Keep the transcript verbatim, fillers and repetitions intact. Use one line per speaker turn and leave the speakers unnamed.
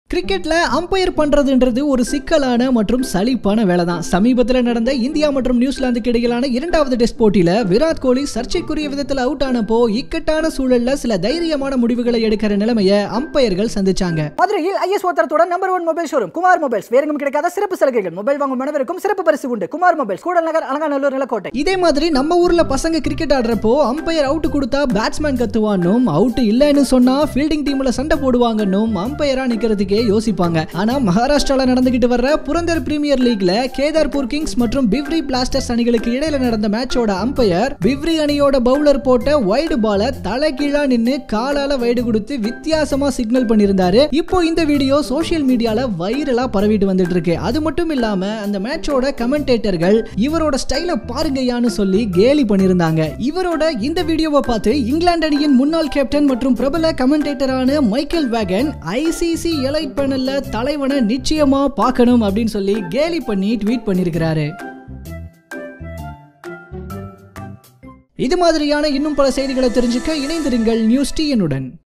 கிரிக்கெட்ல அம்பையர் பண்றதுன்றது ஒரு சிக்கலான மற்றும் சலிப்பான வேலை தான். சமீபத்தில் நடந்த இந்தியா மற்றும் நியூசிலாந்துக்கு இடையிலான இரண்டாவது டெஸ்ட் போட்டியில விராட் கோலி சர்ச்சைக்குரிய விதத்தில் அவுட் ஆனப்போ இக்கட்டான சூழல்ல சில தைரியமான முடிவுகளை எடுக்கிற நிலைமையை அம்பையர்கள் சந்திச்சாங்க.
மதுரையில் ஐஎஸ் ஓத்தரத்தோட number one mobile showroom Kumar mobiles. வேற எங்கும் கிடைக்காத சிறப்பு சலுகைகள். மொபைல் வாங்கும் மனவருக்கும் சிறப்பு பரிசு உண்டு. குமார் மொபைல்ஸ், கூடல் நகர், அலங்காநல்லூர், நிலக்கோட்டை.
இதே மாதிரி நம்ம ஊர்ல பசங்க கிரிக்கெட் ஆடுறப்போ அம்பையர் அவுட் கொடுத்தா பேட்ஸ்மேன் கத்துவானும், அவுட் இல்லைன்னு சொன்னா ஃபீல்டிங் டீம்ல சண்டை போடுவாங்கன்னும் அம்பையரா நிக்கிறதுக்கே யோசிப்பாங்க. ஆனா மகாராஷ்டிரால நடந்துகிட்டு வர்ற புரந்தர் பிரீமியர் லீக்ல கேதார்பூர் கிங்ஸ் மற்றும் பிவ்ரி பிளாஸ்டர்ஸ் அணிகளுக்கு இடையில நடந்த மேட்சோட அம்பையர் பிவ்ரி அணியோட பவுலர் போட்ட வைடு பால தலைகீழா நின்னு காலால வைடு கொடுத்து வித்தியாசமா சிக்னல் பண்ணியிருந்தாரு. இப்போ இந்த வீடியோ சோசியல் மீடியால வைரலா பரவிட்டு வந்துட்டு இருக்கு. அது மட்டும் இல்லாம அந்த மேட்சோட கமெண்டேட்டர்கள் இவரோட ஸ்டைல பாருங்கயான்னு சொல்லி கேலி பண்ணியிருந்தாங்க. இவரோட இந்த வீடியோவை பார்த்து இங்கிலாந்து அணியின் முன்னாள் கேப்டன் மற்றும் பிரபல கமெண்டேட்டரான மைக்கேல் வேகன் ஐசிசி எலைட் பேனல்ல தலைவனை நிச்சயமா பார்க்கணும் அப்படின்னு சொல்லி கேலி பண்ணி ட்வீட் பண்ணிருக்கிறாரு. இது மாதிரியான இன்னும் பல செய்திகளை தெரிஞ்சுக்க இணைந்திருங்கள் நியூஸ் டிஎன் உடன்.